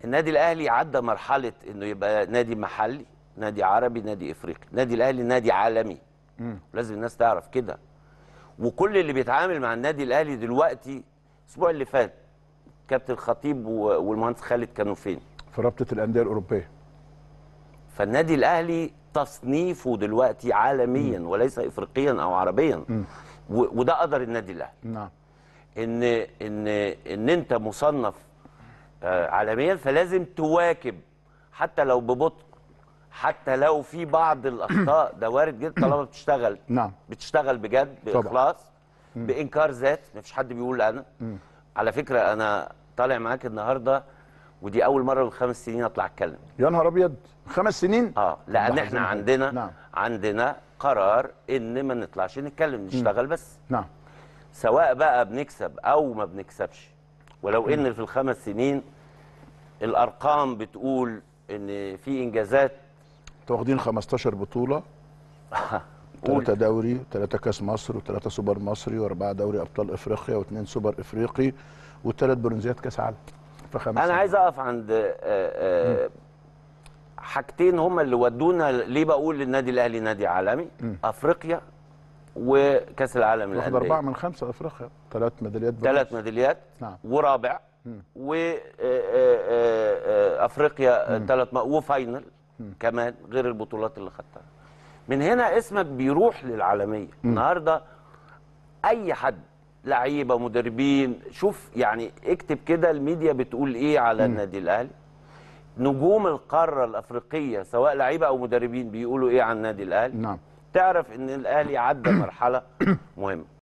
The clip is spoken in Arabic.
النادي الاهلي عدى مرحله انه يبقى نادي محلي، نادي عربي، نادي افريقي. النادي الاهلي نادي عالمي. لازم الناس تعرف كده. وكل اللي بيتعامل مع النادي الاهلي دلوقتي، الاسبوع اللي فات كابتن الخطيب والمهندس خالد كانوا فين؟ في رابطه الانديه الاوروبيه. فالنادي الاهلي تصنيفه دلوقتي عالميا وليس افريقيا او عربيا. وده قدر النادي الاهلي. نعم. ان انت مصنف عالميا، فلازم تواكب حتى لو ببطء، حتى لو في بعض الاخطاء، ده وارد جدا طالما بتشتغل. نعم. بتشتغل بجد باخلاص، بانكار ذات. مفيش حد بيقول انا. على فكره انا طالع معاك النهارده ودي اول مره من 5 سنين اطلع اتكلم. يا نهار ابيض، 5 سنين؟ لان احنا عندنا قرار ان ما نطلعش نتكلم، نشتغل بس. نعم. سواء بقى بنكسب او ما بنكسبش. ولو ان في ال5 سنين الارقام بتقول ان في انجازات. واخدين 15 بطوله 3 دوري، 3 كاس مصر، و3 سوبر مصري، و4 دوري ابطال افريقيا، و2 سوبر افريقي، و3 برونزيات كاس عالم في 5 سنين. انا عايز اقف عند حاجتين هما اللي ودونا. ليه بقول النادي الاهلي نادي عالمي؟ افريقيا وكاس العالم للانديه. واخد 4 من 5 افريقيا، 3 ميداليات. 3 ميداليات. نعم. ورابع. وافريقيا 3 وفاينل كمان، غير البطولات اللي خدتها. من هنا اسمك بيروح للعالميه. النهارده اي حد، لعيبه، مدربين، شوف يعني اكتب كده الميديا بتقول ايه على النادي الاهلي. نجوم القاره الافريقيه سواء لعيبه او مدربين بيقولوا ايه عن النادي الاهلي. نعم. تعرف ان الاهلي عدى مرحله مهمه.